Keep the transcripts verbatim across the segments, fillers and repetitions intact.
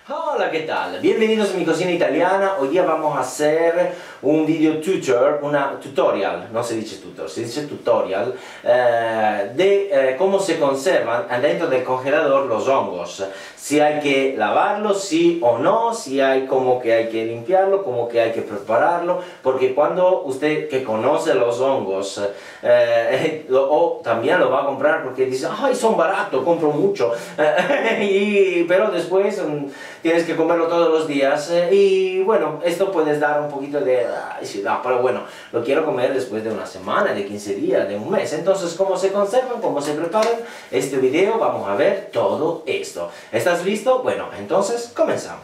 Hola, ¿qué tal? Bienvenidos a mi cocina italiana. Hoy día vamos a hacer un video tutor, una tutorial, no se dice tutor, se dice tutorial, eh, de eh, cómo se conservan dentro del congelador los hongos. Si hay que lavarlo, sí o no, si hay como que hay que limpiarlo, como que hay que prepararlo, porque cuando usted que conoce los hongos, eh, lo, o también lo va a comprar porque dice, ay, son baratos, compro mucho, y, pero después tienes que comerlo todos los días, eh, y bueno, esto puedes dar un poquito de, ay, sí, no, pero bueno, lo quiero comer después de una semana, de quince días, de un mes. Entonces, ¿cómo se conservan? ¿Cómo se preparan? Este video vamos a ver todo esto. ¿Estás listo? Bueno, entonces comenzamos.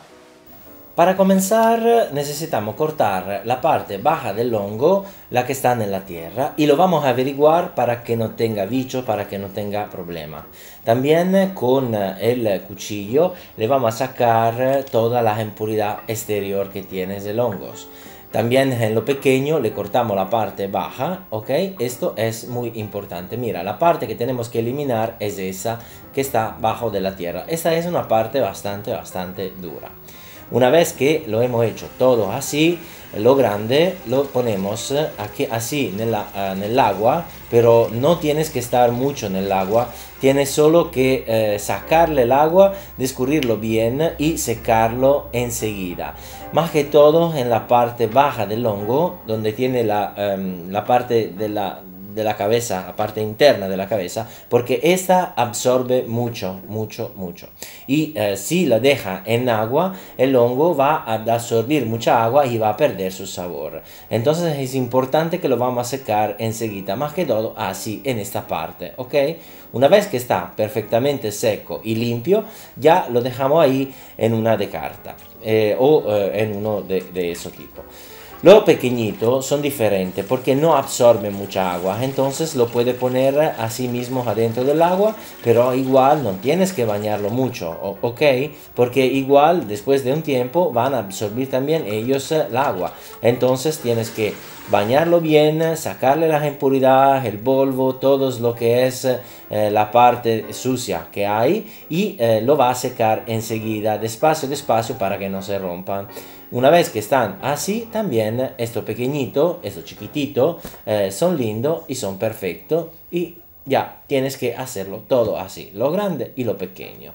Para comenzar necesitamos cortar la parte baja del hongo, la que está en la tierra, y lo vamos a averiguar para que no tenga bicho, para que no tenga problema. También con el cuchillo le vamos a sacar toda la impuridad exterior que tiene el hongo. También en lo pequeño le cortamos la parte baja, ¿ok? Esto es muy importante. Mira, la parte que tenemos que eliminar es esa que está bajo de la tierra. Esta es una parte bastante, bastante dura. Una vez que lo hemos hecho todo así, lo grande lo ponemos aquí así en el agua, pero no tienes que estar mucho en el agua, tienes solo que eh, sacarle el agua, descurrirlo bien y secarlo enseguida. Más que todo en la parte baja del hongo, donde tiene la, um, la parte de la... de la cabeza, la parte interna de la cabeza, porque esta absorbe mucho, mucho, mucho. Y eh, si la deja en agua, el hongo va a absorber mucha agua y va a perder su sabor. Entonces es importante que lo vamos a secar enseguida, más que todo así en esta parte, ¿ok? Una vez que está perfectamente seco y limpio, ya lo dejamos ahí en una de carta eh, o eh, en uno de, de ese tipo. Los pequeñitos son diferentes porque no absorben mucha agua, entonces lo puede poner así mismo adentro del agua, pero igual no tienes que bañarlo mucho, ¿ok? Porque igual después de un tiempo van a absorber también ellos el agua, entonces tienes que bañarlo bien, sacarle las impuridades, el polvo, todo lo que es eh, la parte sucia que hay, y eh, lo va a secar enseguida, despacio, despacio, para que no se rompan. Una vez que están así, también esto pequeñito, esto chiquitito, eh, son lindos y son perfectos, y ya tienes que hacerlo todo así, lo grande y lo pequeño.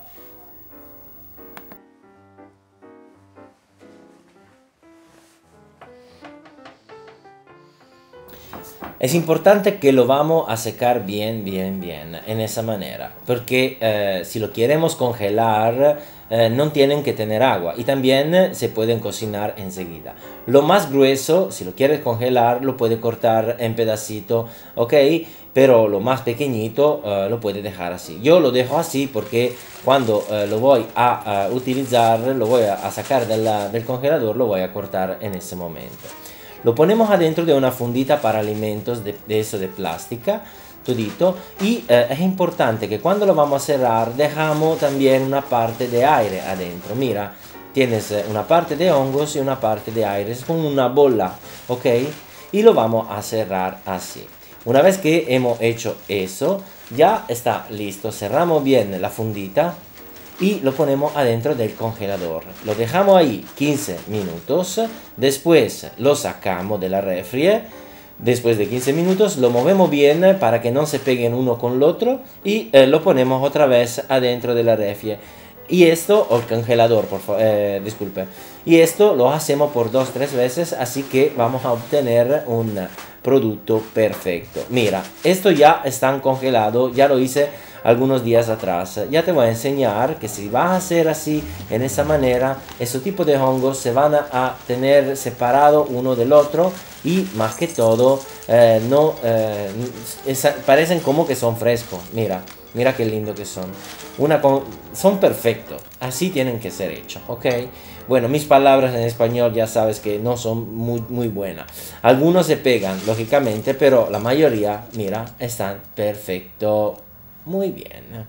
Es importante que lo vamos a secar bien, bien, bien, en esa manera, porque eh, si lo queremos congelar, eh, no tienen que tener agua, y también eh, se pueden cocinar enseguida. Lo más grueso, si lo quieres congelar, lo puedes cortar en pedacitos, ¿ok? Pero lo más pequeñito eh, lo puedes dejar así. Yo lo dejo así porque cuando eh, lo voy a, a utilizar, lo voy a, a sacar de la, del congelador, lo voy a cortar en ese momento. Lo ponemos adentro de una fundita para alimentos de, de eso de plástica, todito, y eh, es importante que cuando lo vamos a cerrar dejamos también una parte de aire adentro. Mira, tienes una parte de hongos y una parte de aire, es como una bola, ¿ok? Y lo vamos a cerrar así. Una vez que hemos hecho eso, ya está listo. Cerramos bien la fundita y lo ponemos adentro del congelador. Lo dejamos ahí quince minutos, después lo sacamos de la refri, después de quince minutos lo movemos bien para que no se peguen uno con el otro, y eh, lo ponemos otra vez adentro de la refri. Y esto, o el congelador, por favor, eh, disculpe. Y esto lo hacemos por dos, tres veces, así que vamos a obtener un producto perfecto. Mira, esto ya está congelado, ya lo hice algunos días atrás. Ya te voy a enseñar que si vas a hacer así, en esa manera, ese tipo de hongos se van a, a tener separado uno del otro, y más que todo, eh, no, eh, es, parecen como que son frescos. Mira, mira qué lindo que son. Una con, son perfectos, así tienen que ser hechos, ¿ok? Bueno, mis palabras en español ya sabes que no son muy, muy buenas. Algunos se pegan, lógicamente, pero la mayoría, mira, están perfectos. Muy bien.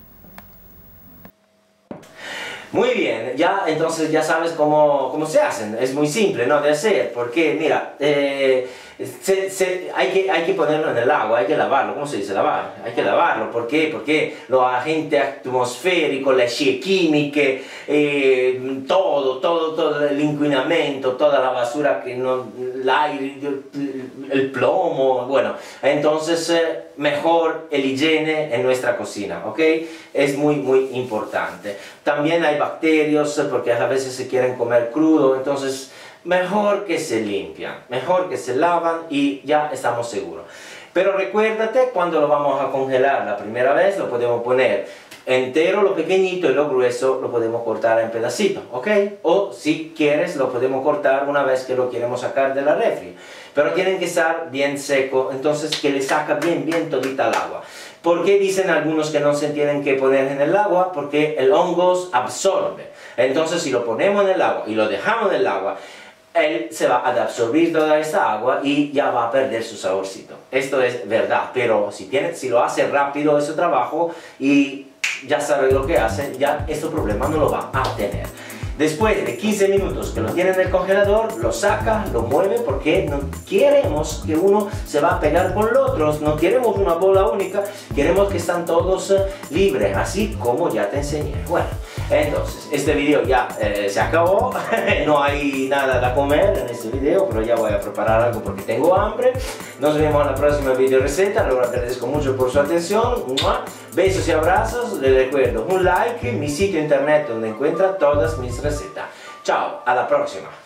Muy bien, ya entonces ya sabes cómo, cómo se hacen. Es muy simple, ¿no? De hacer, porque mira, eh, Se, se, hay, que, hay que ponerlo en el agua, hay que lavarlo. ¿Cómo se dice lavar? Hay que lavarlo. ¿Por qué? Porque los agentes atmosféricos, las scie químicas, eh, todo, todo, todo el inquinamiento, toda la basura, que no, el aire, el plomo, bueno, entonces eh, mejor el higiene en nuestra cocina, ¿ok? Es muy, muy importante. También hay bacterias, porque a veces se quieren comer crudo, entonces mejor que se limpian, mejor que se lavan y ya estamos seguros. Pero recuérdate, cuando lo vamos a congelar la primera vez, lo podemos poner entero, lo pequeñito, y lo grueso lo podemos cortar en pedacitos, ¿ok? O si quieres, lo podemos cortar una vez que lo queremos sacar de la refri. Pero tienen que estar bien seco, entonces que le saca bien, bien todita el agua. ¿Por qué dicen algunos que no se tienen que poner en el agua? Porque el hongos absorbe. Entonces si lo ponemos en el agua y lo dejamos en el agua, él se va a absorber toda esa agua y ya va a perder su saborcito. Esto es verdad, pero si, tiene, si lo hace rápido ese trabajo y ya sabe lo que hace, ya este problema no lo va a tener. Después de quince minutos que lo tiene en el congelador, lo saca, lo mueve, porque no queremos que uno se va a pegar con los otros, no queremos una bola única, queremos que están todos uh, libres, así como ya te enseñé. Bueno, entonces, este video ya eh, se acabó, no hay nada de comer en este video, pero ya voy a preparar algo porque tengo hambre. Nos vemos en la próxima video receta, les agradezco mucho por su atención. Besos y abrazos, les recuerdo un like, mi sitio internet donde encuentra todas mis recetas. Chao, a la próxima.